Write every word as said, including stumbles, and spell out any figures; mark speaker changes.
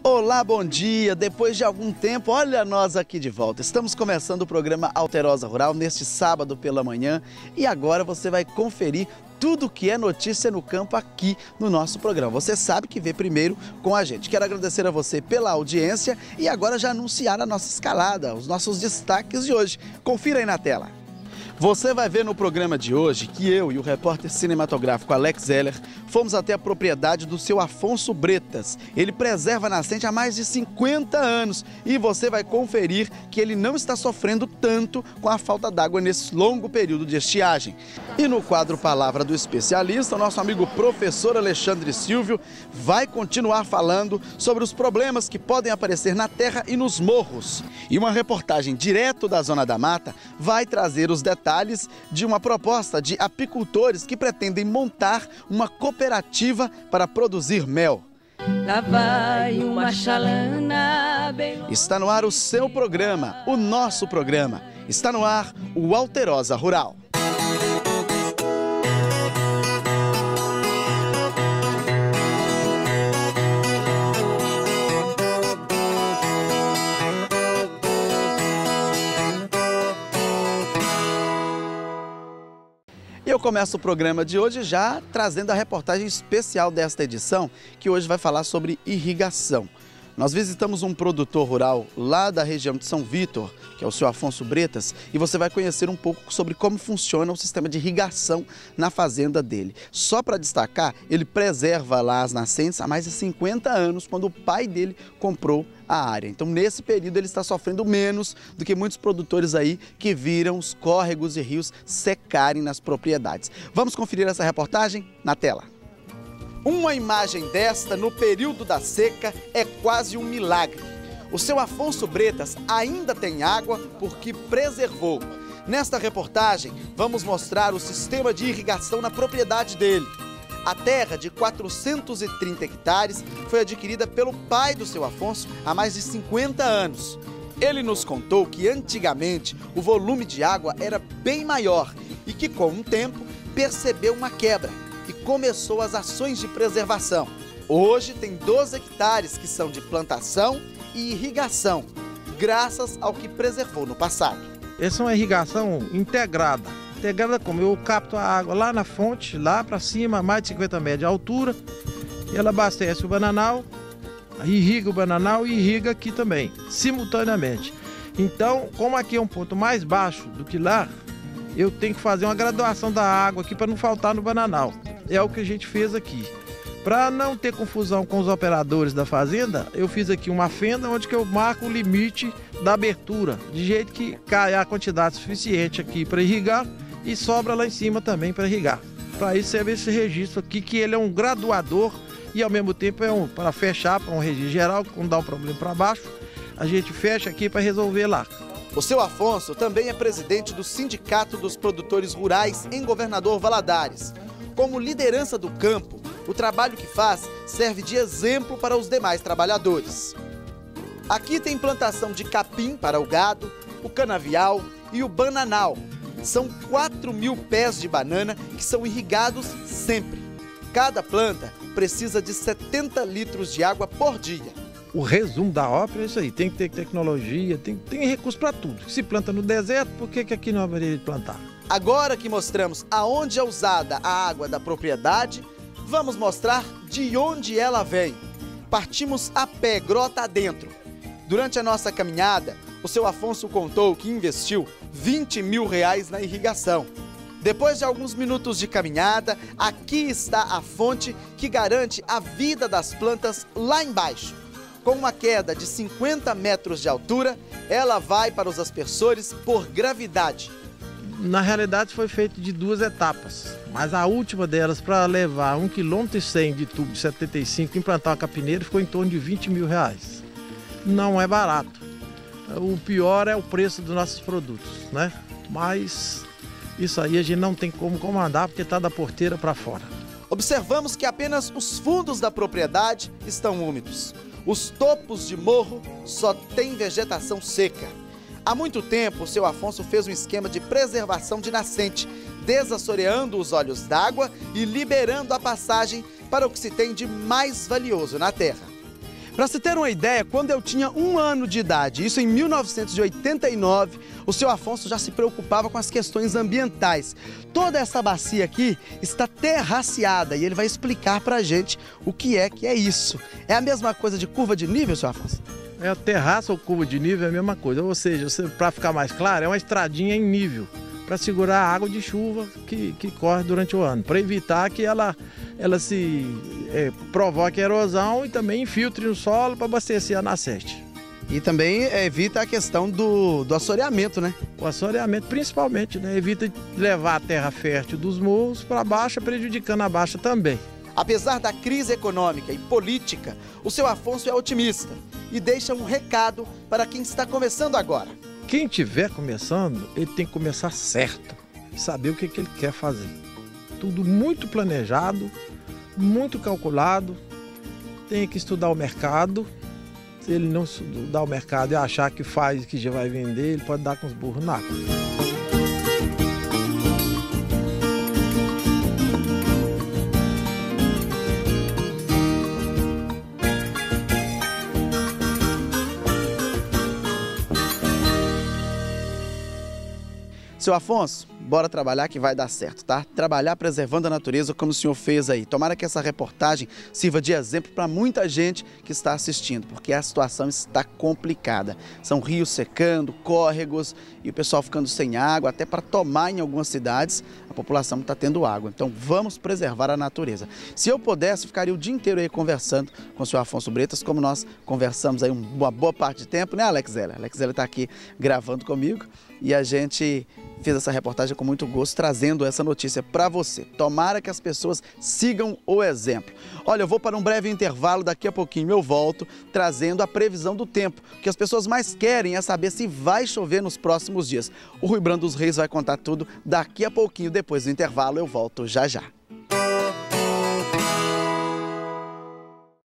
Speaker 1: Olá, bom dia! Depois de algum tempo, olha nós aqui de volta. Estamos começando o programa Alterosa Rural neste sábado pela manhã e agora você vai conferir tudo que é notícia no campo aqui no nosso programa. Você sabe que vê primeiro com a gente. Quero agradecer a você pela audiência e agora já anunciar a nossa escalada, os nossos destaques de hoje. Confira aí na tela. Você vai ver no programa de hoje que eu e o repórter cinematográfico Alex Heller fomos até a propriedade do seu Afonso Bretas. Ele preserva a nascente há mais de cinquenta anos e você vai conferir que ele não está sofrendo tanto com a falta d'água nesse longo período de estiagem. E no quadro Palavra do Especialista, o nosso amigo professor Alexandre Silvio vai continuar falando sobre os problemas que podem aparecer na terra e nos morros. E uma reportagem direto da Zona da Mata vai trazer os detalhes detalhes de uma proposta de apicultores que pretendem montar uma cooperativa para produzir mel.
Speaker 2: Lá vai uma chalana bem...
Speaker 1: Está no ar o seu programa, o nosso programa. Está no ar o Alterosa Rural. Eu começo o programa de hoje já trazendo a reportagem especial desta edição, que hoje vai falar sobre irrigação. Nós visitamos um produtor rural lá da região de São Vítor, que é o seu Afonso Bretas, e você vai conhecer um pouco sobre como funciona o sistema de irrigação na fazenda dele. Só para destacar, ele preserva lá as nascentes há mais de cinquenta anos, quando o pai dele comprou a área. Então, nesse período, ele está sofrendo menos do que muitos produtores aí que viram os córregos e rios secarem nas propriedades. Vamos conferir essa reportagem na tela. Uma imagem desta no período da seca é quase um milagre. O seu Afonso Bretas ainda tem água porque preservou. Nesta reportagem, vamos mostrar o sistema de irrigação na propriedade dele. A terra de quatrocentos e trinta hectares foi adquirida pelo pai do seu Afonso há mais de cinquenta anos. Ele nos contou que antigamente o volume de água era bem maior e que com o tempo percebeu uma quebra e começou as ações de preservação. Hoje tem doze hectares que são de plantação e irrigação, graças ao que preservou no passado.
Speaker 3: Essa é uma irrigação integrada. Integrada como? Eu capto a água lá na fonte, lá para cima, mais de cinquenta metros de altura, e ela abastece o bananal, irriga o bananal e irriga aqui também, simultaneamente. Então, como aqui é um ponto mais baixo do que lá, eu tenho que fazer uma graduação da água aqui para não faltar no bananal. É o que a gente fez aqui. Para não ter confusão com os operadores da fazenda, eu fiz aqui uma fenda onde que eu marco o limite da abertura, de jeito que cai a quantidade suficiente aqui para irrigar e sobra lá em cima também para irrigar. Para isso serve esse registro aqui, que ele é um graduador e ao mesmo tempo é um para fechar para um registro geral, quando dá um problema para baixo, a gente fecha aqui para resolver lá.
Speaker 1: O seu Afonso também é presidente do Sindicato dos Produtores Rurais em Governador Valadares. Como liderança do campo, o trabalho que faz serve de exemplo para os demais trabalhadores. Aqui tem plantação de capim para o gado, o canavial e o bananal. São quatro mil pés de banana que são irrigados sempre. Cada planta precisa de setenta litros de água por dia.
Speaker 3: O resumo da ópera é isso aí, tem que ter tecnologia, tem, tem recurso para tudo. Se planta no deserto, por que, que aqui não haveria de plantar?
Speaker 1: Agora que mostramos aonde é usada a água da propriedade, vamos mostrar de onde ela vem. Partimos a pé, grota adentro. Durante a nossa caminhada, o seu Afonso contou que investiu vinte mil reais na irrigação. Depois de alguns minutos de caminhada, aqui está a fonte que garante a vida das plantas lá embaixo. Com uma queda de cinquenta metros de altura, ela vai para os aspersores por gravidade.
Speaker 3: Na realidade foi feito de duas etapas, mas a última delas, para levar um vírgula cem quilômetros de tubo de setenta e cinco e implantar uma capineira, ficou em torno de vinte mil reais. Não é barato. O pior é o preço dos nossos produtos, né? Mas isso aí a gente não tem como comandar porque está da porteira para fora.
Speaker 1: Observamos que apenas os fundos da propriedade estão úmidos. Os topos de morro só têm vegetação seca. Há muito tempo, o seu Afonso fez um esquema de preservação de nascente, desassoreando os olhos d'água e liberando a passagem para o que se tem de mais valioso na terra. Para se ter uma ideia, quando eu tinha um ano de idade, isso em mil novecentos e oitenta e nove, o seu Afonso já se preocupava com as questões ambientais. Toda essa bacia aqui está terraceada e ele vai explicar para a gente o que é que é isso. É a mesma coisa de curva de nível, seu Afonso?
Speaker 3: É, a terraça ou curva de nível é a mesma coisa, ou seja, para ficar mais claro, é uma estradinha em nível, para segurar a água de chuva que, que corre durante o ano, para evitar que ela, ela se é, provoque erosão e também infiltre no solo para abastecer a nascente.
Speaker 1: E também evita a questão do, do assoreamento, né?
Speaker 3: O assoreamento principalmente, né? Evita levar a terra fértil dos morros para a baixa, prejudicando a baixa também.
Speaker 1: Apesar da crise econômica e política, o seu Afonso é otimista e deixa um recado para quem está começando agora.
Speaker 3: Quem estiver começando, ele tem que começar certo e saber o que, que ele quer fazer. Tudo muito planejado, muito calculado, tem que estudar o mercado. Se ele não estudar o mercado e achar que faz que já vai vender, ele pode dar com os burros na água.
Speaker 1: Seu Afonso, bora trabalhar que vai dar certo, tá? Trabalhar preservando a natureza como o senhor fez aí. Tomara que essa reportagem sirva de exemplo para muita gente que está assistindo, porque a situação está complicada. São rios secando, córregos e o pessoal ficando sem água, até para tomar em algumas cidades, a população não está tendo água. Então vamos preservar a natureza. Se eu pudesse, ficaria o dia inteiro aí conversando com o senhor Afonso Bretas, como nós conversamos aí uma boa parte de tempo, né, Alex Zélia? Alex Zélia está aqui gravando comigo e a gente fez essa reportagem com muito gosto, trazendo essa notícia para você. Tomara que as pessoas sigam o exemplo. Olha, eu vou para um breve intervalo, daqui a pouquinho eu volto trazendo a previsão do tempo. O que as pessoas mais querem é saber se vai chover nos próximos dias. O Rui Brando dos Reis vai contar tudo daqui a pouquinho, depois do intervalo eu volto já já.